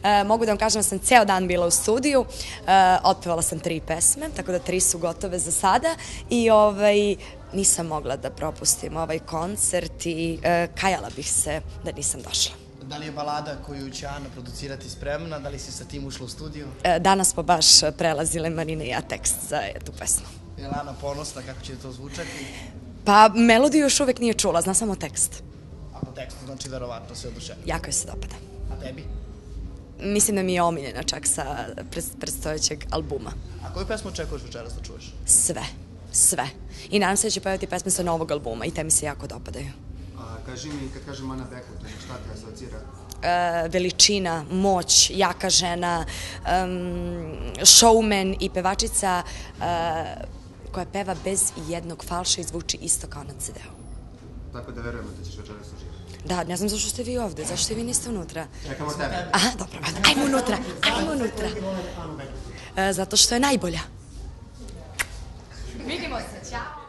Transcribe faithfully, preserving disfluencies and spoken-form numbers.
Mogu da vam kažem da sam ceo dan bila u studiju, otpevala sam tri pesme, tako da tri su gotove za sada i nisam mogla da propustim ovaj koncert i kajala bih se da nisam došla. Da li je balada koju će Ana producirati spremna? Da li si sa tim ušla u studiju? Danas smo baš prelazile Marina i ja tekst za tu pesmu. Je li Ana ponosna kako će to zvučati? Pa melodiju još uvek nije čula, zna samo tekst. A po tekstu znači verovatno se oduševila. Jako je se dopada. A tebi? Mislim da mi je omiljena čak sa predstojećeg albuma. A koju pesmu očekuješ večeras da čuješ? Sve, sve. I nadam se da će pevati pesme sa novog albuma i te mi se jako dopadaju. Kaži mi, kad kažem Ana Bekut, šta te asocira? Veličina, moć, jaka žena, showman i pevačica koja peva bez jednog falša i zvuči isto kao na ce de u. Tako da verujemo da ćeš večeras uživati. Da, ne znam zašto ste vi ovde, zašto vi niste unutra. Čekamo tebe. Aha, dobro, ajmo unutra, ajmo unutra. Zato što je najbolja. Vidimo se, ćao.